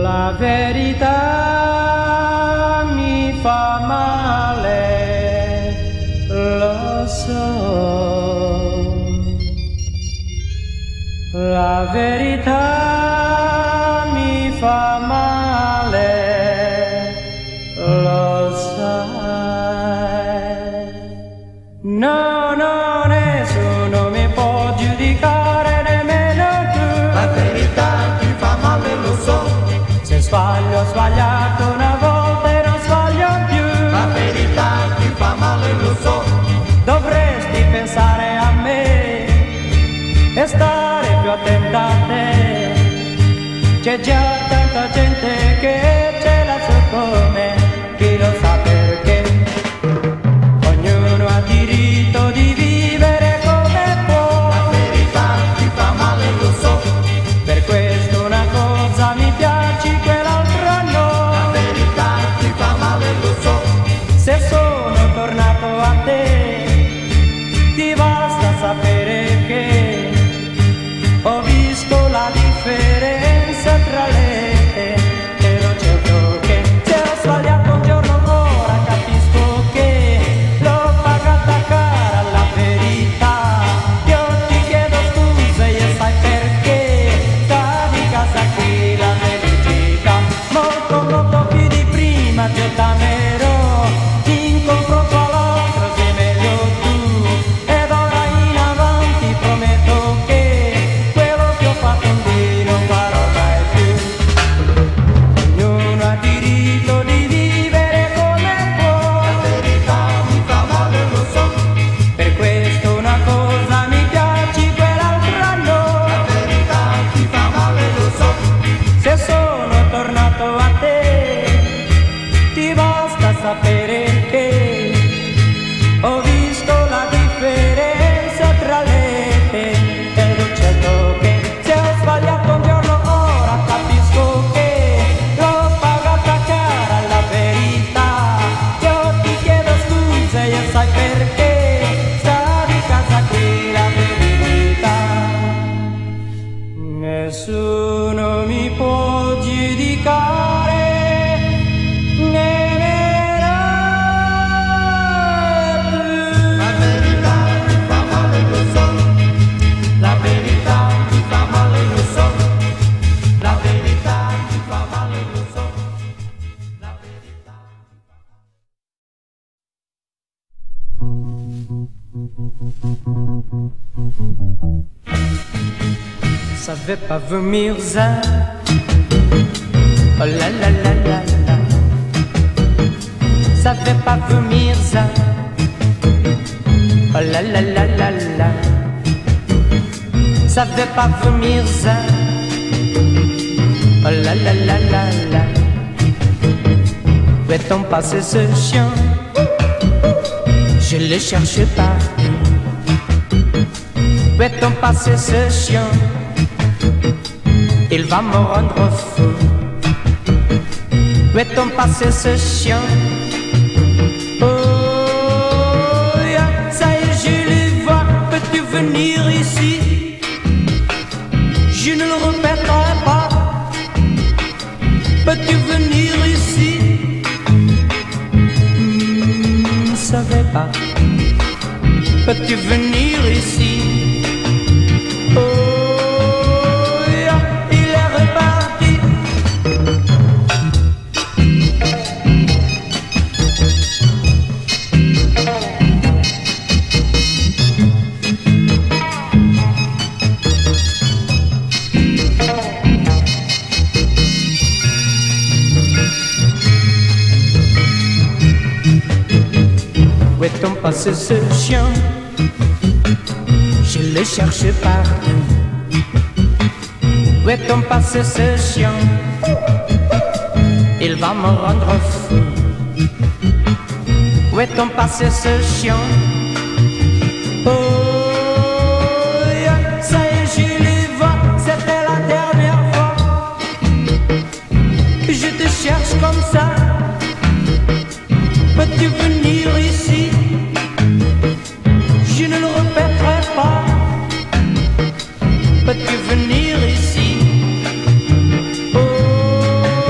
La verità mi fa male, lo so. La verità mi fa male, lo sai. No, no, nessuno mi può giudicare, nemmeno tu. La verità ti fa male, lo so. Se sbaglio, ho sbagliato una volta e non sbaglio più. La verità ti fa male, lo so. Dovresti pensare a me e stare più attenta a te. C'è già tanta gente che ce la so come, chi lo sa perché. Ognuno ha diritto di vivere come può. La verità ti fa male, lo so. Per questo una cosa mi piace, quell'altra no. La verità ti fa male, lo so. Se sono tornato a te, ti basta sapere che ho visto la differenza tra le e non certo che se ho sbagliato un giorno ora capisco che l'ho pagata cara la verità. Io ti chiedo scusa e sai perché sta di casa qui la felicità. Molto molto più di prima ti ottamerò, in confronto all'altro sei meglio tu. Ed ora in avanti prometto che quello che ho fatto un dì non farò mai più. Ognuno ha diritto di vivere come può. La verità mi fa male, lo so. Per questo una cosa mi piace, quell'altra no. La verità ti fa male, lo so. Se sono tornato a te, ti basta sapere che ho visto la differenza tra le e non certo che se ho sbagliato un giorno ora capisco che l'ho pagata cara la verità. Io ti chiedo scusa e sai perché sta di casa qui la verità. Nessuno mi può giudicare, nemmeno tu. La verità ti fa male, lo so. La verità ti fa male, lo so. La verità ti fa male, lo so. La verità. Ça veut pas vomir ça. Oh la la la la la. Ça veut pas vomir ça. Oh la la la la la. Ça veut pas vomir ça. Oh la la la la la. Où est-on passé ce chien? Je le cherche partout. Où est-on passé ce chien? Il va me rendre fou. Où est-on passé ce chien? Oh, yeah, ça y est, je le vois. Peux-tu venir ici? Je ne le répéterai pas. Peux-tu venir ici? Ne savais pas. Peux-tu venir ici? Oh, yeah, il est reparti. Où est-on passé ce chien? Je le cherche partout. Où est-on passé ce chien? Il va me rendre fou. Où est-on passé ce chien? Oh, yeah, ça y est, je le vois. C'était la dernière fois que je te cherche comme ça. Peux-tu venir ici? Je ne le répéterai pas. Peux-tu venir ici? Oh,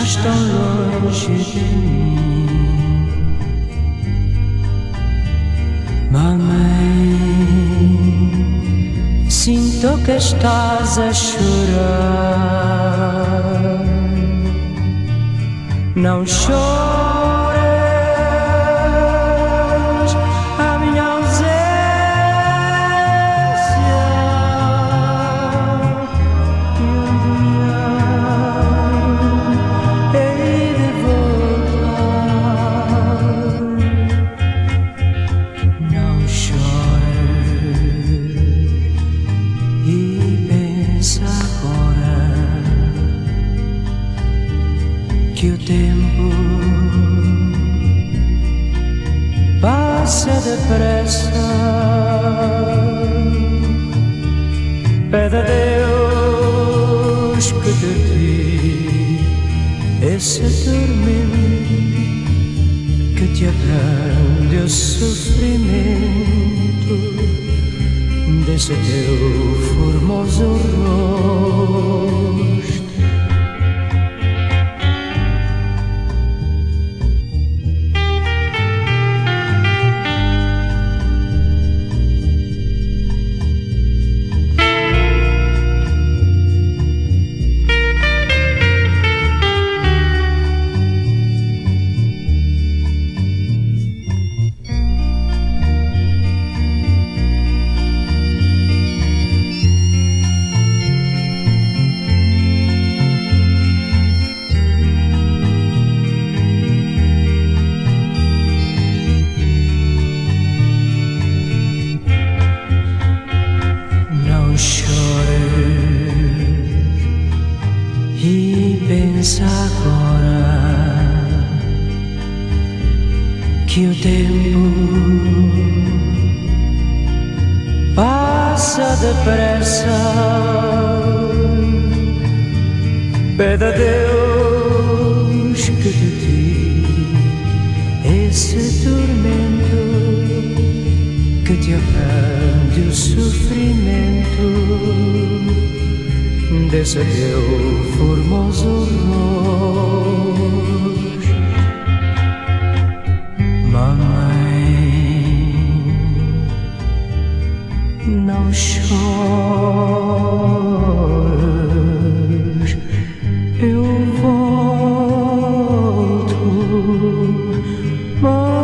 estás tão longe de mim, mamãe. Sinto que estás a chorar. Não chores a minha ausência. E um dia hei de voltar. Não chores e pensa agora que o tempo passa depressa. Pede a Deus que te tire esse tormento, que te abrande o sofrimento desse teu formoso rosto. Pensa agora que o tempo passa depressa. Pede a Deus que te tire esse tormento, que te abrande o sofrimento desse teu formoso rosto. Mamãe, não chores, eu volto, mãe.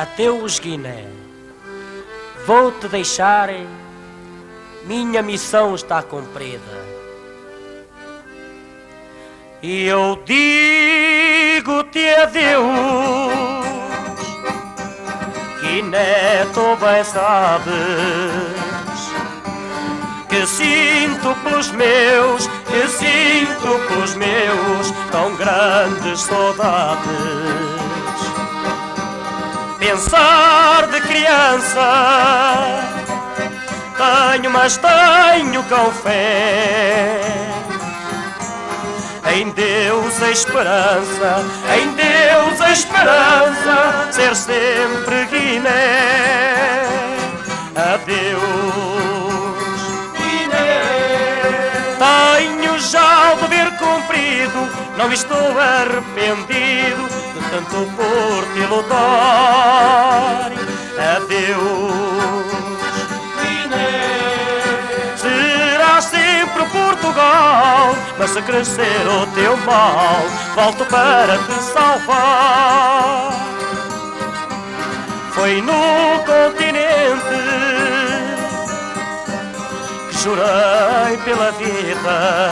Adeus, Guiné. Vou-te deixar, minha missão está cumprida. E eu digo-te adeus, Guiné, tu bem sabes que sinto pelos meus tão grandes saudades. Pensar de criança tenho, mas tenho com fé em Deus a esperança, em Deus a esperança, ser sempre Guiné. Adeus, Guiné. Tenho já o dever cumprido, não estou arrependido de tanto por te lutar. Adeus, Guiné. Será sempre Portugal, mas se crescer o teu mal, volto para te salvar. Foi no continente que jurei pela vida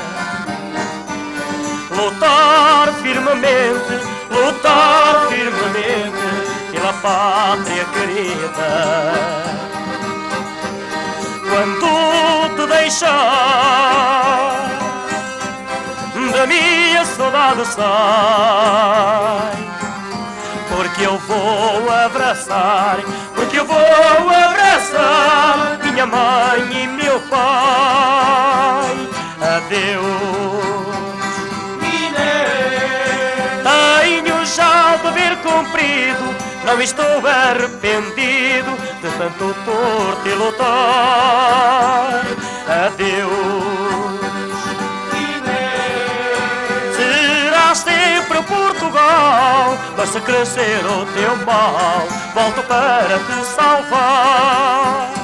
lutar firmemente pela pátria querida. Quando te deixar, da minha saudade sai, porque eu vou abraçar, minha mãe e meu pai. Adeus, Guiné. Tenho já o dever cumprido, não estou arrependido de tanto por te lutar. Adeus, Guiné. Serás sempre Portugal, mas se crescer o teu mal, volto para te salvar.